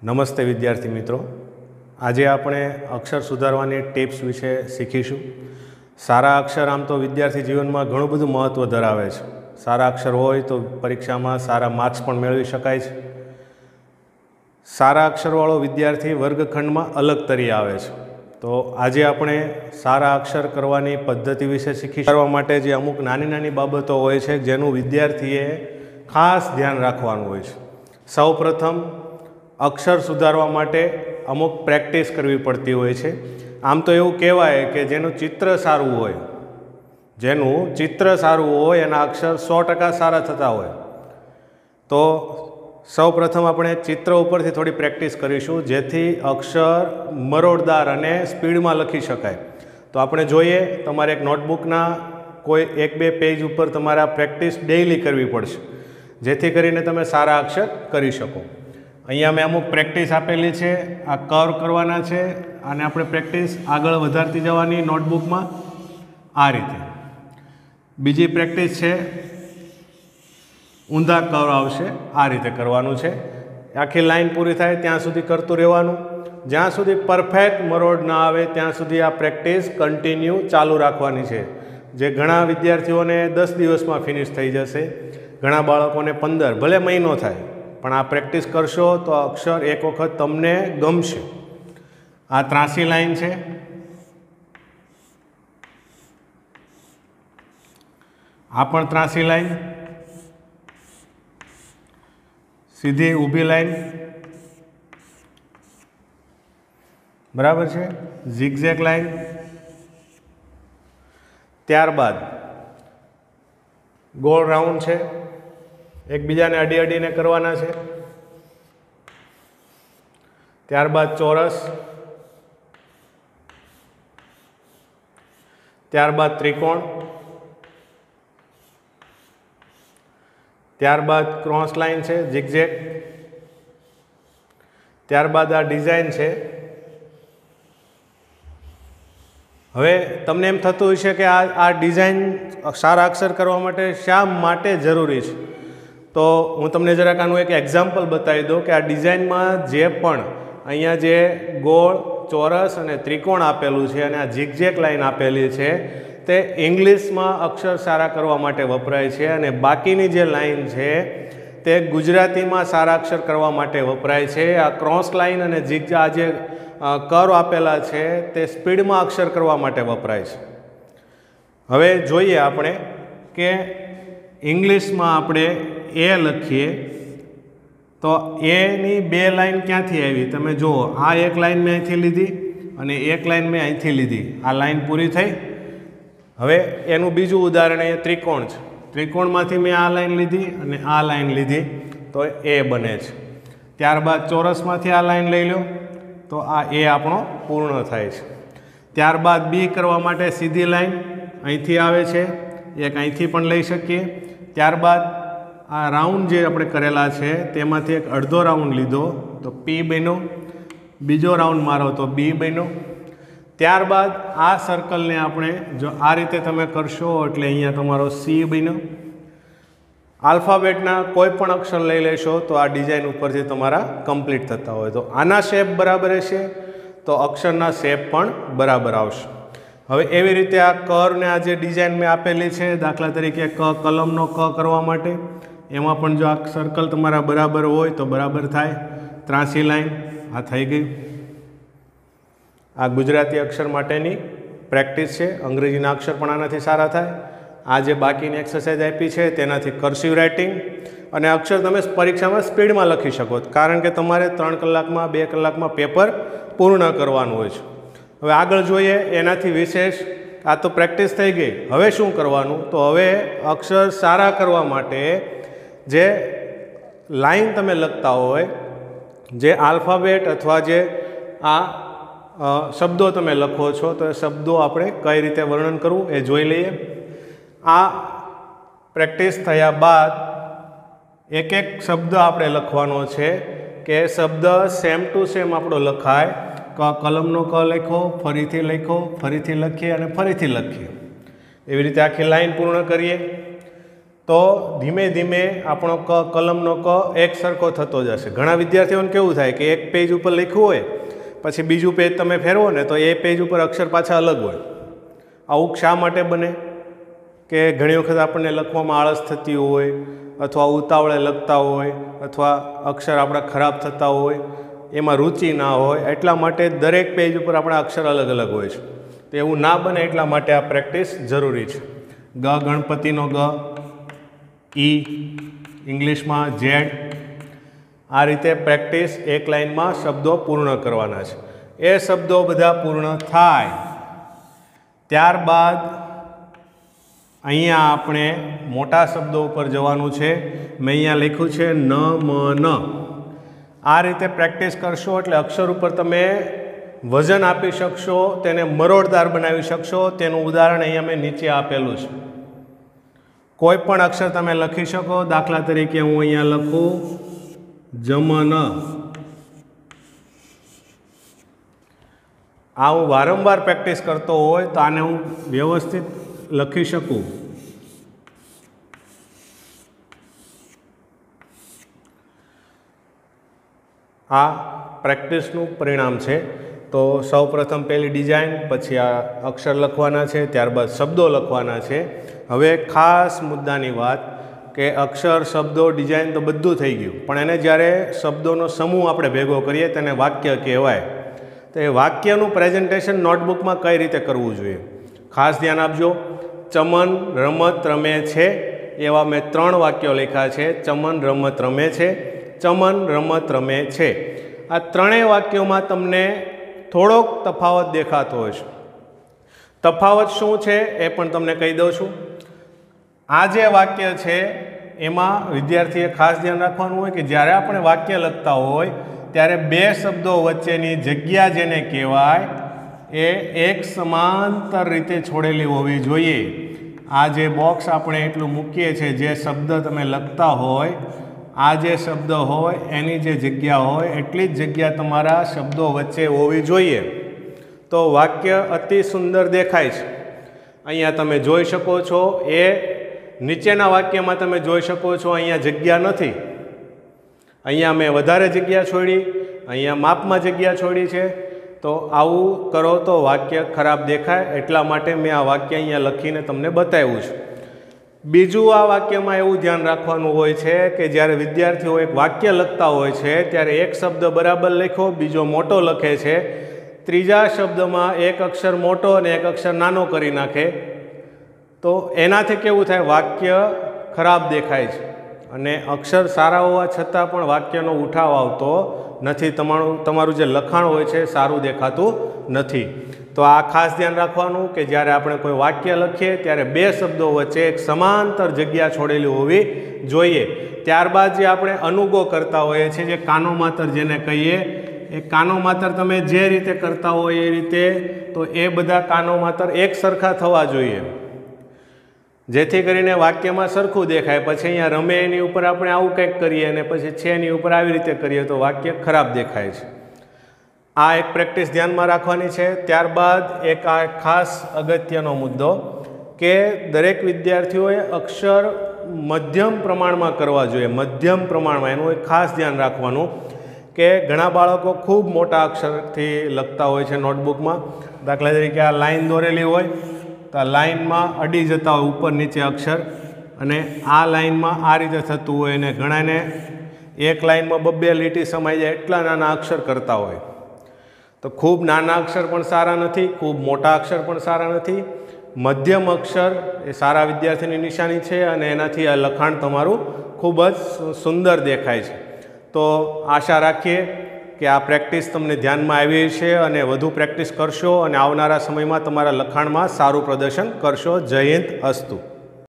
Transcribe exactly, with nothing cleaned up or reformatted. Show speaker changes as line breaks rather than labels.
નમસ્તે વિદ્યાર્થી મિત્રો, આજે આપણે અક્ષર સુધારવાની ટિપ્સ વિશે શીખીશું। સારા અક્ષર આમ તો વિદ્યાર્થી જીવનમાં ઘણું બધું મહત્ત્વ ધરાવે છે। સારા અક્ષર હોય તો પરીક્ષામાં સારા માર્ક્સ પણ મેળવી શકાય છે। સારા અક્ષરવાળો વિદ્યાર્થી વર્ગખંડમાં અલગ તરી આવે છે। તો આજે આપણે સારા અક્ષર કરવાની પદ્ધતિ વિશે શીખી કરવા માટે જે અમુક નાની નાની બાબતો હોય છે જેનું વિદ્યાર્થીએ ખાસ ધ્યાન રાખવાનું હોય છે। સૌપ્રથમ અક્ષર સુધારવા માટે અમુક પ્રેક્ટિસ કરવી પડતી હોય છે। આમ તો એવું કહેવાય કે જેનું ચિત્ર સારું હોય જેનું ચિત્ર સારું હોય એના અક્ષર સો ટકા સારા થતા હોય। તો સૌપ્રથમ આપણે ચિત્ર ઉપરથી થોડી પ્રેક્ટિસ કરીશું જેથી અક્ષર મરોડદાર અને સ્પીડમાં લખી શકાય। તો આપણે જોઈએ, તમારે એક નોટબુકના કોઈ એક બે પેજ ઉપર તમારે આ પ્રેક્ટિસ ડેઇલી કરવી પડશે જેથી કરીને તમે સારા અક્ષર કરી શકો। અહીંયા મેં અમુક પ્રેક્ટિસ આપેલી છે, આ કર્વ કરવાના છે અને આપણે પ્રેક્ટિસ આગળ વધારતી જવાની નોટબુકમાં આ રીતે। બીજી પ્રેક્ટિસ છે, ઊંધા કર્વ આવશે આ રીતે કરવાનું છે। આખી લાઈન પૂરી થાય ત્યાં સુધી કરતું રહેવાનું, જ્યાં સુધી પરફેક્ટ મરોડ ના આવે ત્યાં સુધી આ પ્રેક્ટિસ કન્ટિન્યુ ચાલુ રાખવાની છે। જે ઘણા વિદ્યાર્થીઓને દસ દિવસમાં ફિનિશ થઈ જશે, ઘણા બાળકોને પંદર ભલે મહિનો થાય, પણ આ પ્રેક્ટિસ કરશો તો અક્ષર એક વખત તમને ગમશે। આ ત્રાસી લાઈન છે, આ પણ ત્રાસી લાઈન, સીધી ઊભી લાઈન, બરાબર છે, ઝિગઝેગ લાઈન। ત્યારબાદ ગોળ રાઉન્ડ છે, એકબીજાને અડી અડીને કરવાના છે। ત્યારબાદ ચોરસ, ત્યારબાદ ત્રિકોણ, ત્યારબાદ ક્રોસ લાઈન છે ઝિગઝેગ, ત્યારબાદ આ ડિઝાઇન છે। હવે તમને એમ થતું હશે કે આ આ ડિઝાઇન સારા અક્ષર કરવા માટે શા માટે જરૂરી છે, તો હું તમને જરાક આનું એક એક્ઝામ્પલ બતાવી દઉં કે આ ડિઝાઇનમાં જે પણ અહીંયા જે ગોળ, ચોરસ અને ત્રિકોણ આપેલું છે અને આ ઝિગઝેગ લાઈન આપેલી છે તે ઇંગ્લિશમાં અક્ષર સારા કરવા માટે વપરાય છે અને બાકીની જે લાઈન છે તે ગુજરાતીમાં સારા અક્ષર કરવા માટે વપરાય છે। આ ક્રોસ લાઈન અને ઝિગ આ જે કર્વ આપેલા છે તે સ્પીડમાં અક્ષર કરવા માટે વપરાય છે। હવે જોઈએ આપણે કે ઇંગ્લિશમાં આપણે એ લખીએ તો એની બે લાઈન ક્યાંથી આવી, તમે જુઓ, આ એક લાઈન મેં અહીંથી લીધી અને એક લાઈન મેં અહીંથી લીધી, આ લાઈન પૂરી થઈ। હવે એનું બીજું ઉદાહરણ એ ત્રિકોણ છે, ત્રિકોણમાંથી મેં આ લાઈન લીધી અને આ લાઈન લીધી તો એ બને છે। ત્યારબાદ ચોરસમાંથી આ લાઈન લઈ લો તો આ એ આપણો પૂર્ણ થાય છે। ત્યારબાદ બી કરવા માટે સીધી લાઈન અહીંથી આવે છે, એક અહીંથી પણ લઈ શકીએ। ત્યારબાદ આ રાઉન્ડ જે આપણે કરેલા છે તેમાંથી એક અડધો રાઉન્ડ લીધો તો પી બન્યો, બીજો રાઉન્ડ મારો તો બી બન્યો। ત્યારબાદ આ સર્કલને આપણે જો આ રીતે તમે કરશો એટલે અહીંયા તમારો સી બન્યો। આલ્ફાબેટના કોઈ પણ અક્ષર લઈ લેશો તો આ ડિઝાઇન ઉપરથી તમારા કમ્પ્લીટ થતા હોય, તો આના શેપ બરાબર હશે તો અક્ષરના શેપ પણ બરાબર આવશે। હવે એવી રીતે આ કરને આ જે ડિઝાઇન મેં આપેલી છે, દાખલા તરીકે ક કલમનો ક કરવા માટે, એમાં પણ જો આ સર્કલ તમારા બરાબર હોય તો બરાબર થાય। ત્રાસી લાઈન આ થઈ ગઈ। આ ગુજરાતી અક્ષર માટેની પ્રેક્ટિસ છે, અંગ્રેજીના અક્ષર પણ આનાથી સારા થાય। આ જે બાકીની એક્સરસાઇઝ આપી છે તેનાથી કર્સિવ રાઇટિંગ અને અક્ષર તમે પરીક્ષામાં સ્પીડમાં લખી શકો, કારણ કે તમારે ત્રણ કલાકમાં બે કલાકમાં પેપર પૂર્ણ કરવાનું હોય છે। હવે આગળ જોઈએ એનાથી વિશેષ, આ તો પ્રેક્ટિસ થઈ ગઈ, હવે શું કરવાનું, તો હવે અક્ષર સારા કરવા માટે જે લાઈન તમે લખતા હોય, જે આલ્ફાબેટ અથવા જે આ શબ્દો તમે લખો છો તો એ શબ્દો આપણે કઈ રીતે વર્ણન કરવું એ જોઈ લઈએ। આ પ્રેક્ટિસ થયા બાદ એક એક શબ્દ આપણે લખવાનો છે કે શબ્દ સેમ ટુ સેમ આપણો લખાય। ક કલમનો ક લખો, ફરીથી લખો, ફરીથી લખીએ અને ફરીથી લખીએ, એવી રીતે આખી લાઈન પૂર્ણ કરીએ। तो धीमे धीमे આપણો ક કલમનો ક એક સરખો થતો જશે। ઘણા વિદ્યાર્થીઓને કેવું થાય કે એક પેજ ઉપર લખ્યું હોય પછી બીજું પેજ તમે ફેરવો ને તો એ પેજ ઉપર અક્ષર પાછા અલગ હોય। આવું શા માટે બને કે ઘણી વખત આપણને લખવામાં આળસ થતી હોય અથવા ઉતાવળે લખતા હોય અથવા અક્ષર આપણા ખરાબ થતા હોય, એમાં રુચિ ના હોય, એટલા માટે દરેક પેજ ઉપર આપણા અક્ષર અલગ અલગ હોય છે। તો એવું ના બને એટલા માટે આ પ્રેક્ટિસ જરૂરી છે। ગ ગણપતિનો ગ, ઈ ઇંગ્લિશમાં ઝેડ, આ રીતે પ્રેક્ટિસ એક લાઇનમાં શબ્દો પૂર્ણ કરવાના છે। એ શબ્દો બધા પૂર્ણ થાય ત્યારબાદ અહીંયા આપણે મોટા શબ્દો ઉપર જવાનું છે। મેં અહીંયા લખ્યું છે ન મ ન। આ રીતે પ્રેક્ટિસ કરશો એટલે અક્ષર ઉપર તમે વજન આપી શકશો, તેને મરોડદાર બનાવી શકશો। તેનું ઉદાહરણ અહીંયા મેં નીચે આપેલું છે। કોઈ પણ અક્ષર તમે લખી શકો। દાખલા તરીકે હું અહીંયા લખું જમન। આ હું વારંવાર પ્રેક્ટિસ કરતો હોય તો આને હું વ્યવસ્થિત લખી શકું। આ પ્રેક્ટિસનું પરિણામ છે। તો સૌ પ્રથમ પહેલી ડિઝાઇન, પછી આ અક્ષર લખવાના છે, ત્યારબાદ શબ્દો લખવાના છે। હવે ખાસ મુદ્દાની વાત કે અક્ષર, શબ્દો, ડિઝાઇન તો બધું થઈ ગયું, પણ એને જ્યારે શબ્દોનો સમૂહ આપણે ભેગો કરીએ તેને વાક્ય કહેવાય। તો એ વાક્યનું પ્રેઝન્ટેશન નોટબુકમાં કઈ રીતે કરવું જોઈએ ખાસ ધ્યાન આપજો। ચમન રમત રમે છે એવા મેં ત્રણ વાક્યો લખ્યા છે। ચમન રમત રમે છે, ચમન રમત રમે છે। આ ત્રણેય વાક્યોમાં તમને થોડોક તફાવત દેખાતો હશે। તફાવત શું છે એ પણ તમને કહી દઉં છું। આ જે વાક્ય છે એમાં વિદ્યાર્થીએ ખાસ ધ્યાન રાખવાનું હોય કે જ્યારે આપણે વાક્ય લખતા હોય ત્યારે બે શબ્દો વચ્ચેની જગ્યા જેને કહેવાય એ એક સમાંતર રીતે છોડેલી હોવી જોઈએ। આ જે બોક્સ આપણે એટલું મૂકીએ છીએ, જે શબ્દ તમે લખતા હોય, આ જે શબ્દ હોય એની જે જગ્યા હોય એટલી જ જગ્યા તમારા શબ્દો વચ્ચે હોવી જોઈએ, તો વાક્ય અતિ સુંદર દેખાય છે। અહીંયા તમે જોઈ શકો છો, એ નીચેના વાક્યમાં તમે જોઈ શકો છો અહીંયા જગ્યા નથી। અહીંયા મેં વધારે જગ્યા છોડી, અહીંયા માપમાં જગ્યા છોડી છે। તો આવું કરો તો વાક્ય ખરાબ દેખાય, એટલા માટે મેં આ વાક્ય અહીંયા લખીને તમને બતાવ્યું છે। બીજું આ વાક્યમાં એવું ધ્યાન રાખવાનું હોય છે કે જ્યારે વિદ્યાર્થીઓ એક વાક્ય લખતા હોય છે ત્યારે એક શબ્દ બરાબર લખ્યો, બીજો મોટો લખે છે, ત્રીજા શબ્દમાં એક અક્ષર મોટો અને એક અક્ષર નાનો કરી નાખે, તો એનાથી કેવું થાય, વાક્ય ખરાબ દેખાય છે અને અક્ષર સારા હોવા છતાં પણ વાક્યનો ઉઠાવ આવતો નથી। તમારું તમારું જે લખાણ હોય છે સારું દેખાતું નથી। તો આ ખાસ ધ્યાન રાખવાનું કે જ્યારે આપણે કોઈ વાક્ય લખીએ ત્યારે બે શબ્દો વચ્ચે એક સમાંતર જગ્યા છોડેલી હોવી જોઈએ। ત્યારબાદ જે આપણે અનુગો કરતા હોઈએ છીએ, જે કાનો માતર જેને કહીએ, એ કાનો માતર તમે જે રીતે કરતા હોય એ રીતે, તો એ બધા કાનો માતર એક સરખા થવા જોઈએ જેથી કરીને વાક્યમાં સરખું દેખાય। પછી અહીંયા રમે એની ઉપર આપણે આવું કંઈક કરીએ અને પછી છે એની ઉપર આવી રીતે કરીએ તો વાક્ય ખરાબ દેખાય છે। આ એક પ્રેક્ટિસ ધ્યાનમાં રાખવાની છે। ત્યારબાદ એક આ ખાસ અગત્યનો મુદ્દો કે દરેક વિદ્યાર્થીઓએ અક્ષર મધ્યમ પ્રમાણમાં કરવા જોઈએ, મધ્યમ પ્રમાણમાં। એનું એક ખાસ ધ્યાન રાખવાનું કે ઘણા બાળકો ખૂબ મોટા અક્ષરથી લખતા હોય છે નોટબુકમાં। દાખલા તરીકે આ લાઈન દોરેલી હોય તો આ લાઇનમાં અડી જતા હોય ઉપર નીચે અક્ષર, અને આ લાઇનમાં આ રીતે થતું હોય, અને ઘણાને એક લાઇનમાં બબ્બે લીટી સમાઈ જાય એટલા નાના અક્ષર કરતા હોય। તો ખૂબ નાના અક્ષર પણ સારા નથી, ખૂબ મોટા અક્ષર પણ સારા નથી। મધ્યમ અક્ષર એ સારા વિદ્યાર્થીની નિશાની છે અને એનાથી આ લખાણ તમારું ખૂબ જ સુંદર દેખાય છે। તો આશા રાખીએ કે આ પ્રેક્ટિસ તમને ધ્યાનમાં આવી છે અને વધુ પ્રેક્ટિસ કરશો અને આવનારા સમયમાં તમારા લખાણમાં સારું પ્રદર્શન કરશો। જય હિન્દ, અસ્તુ।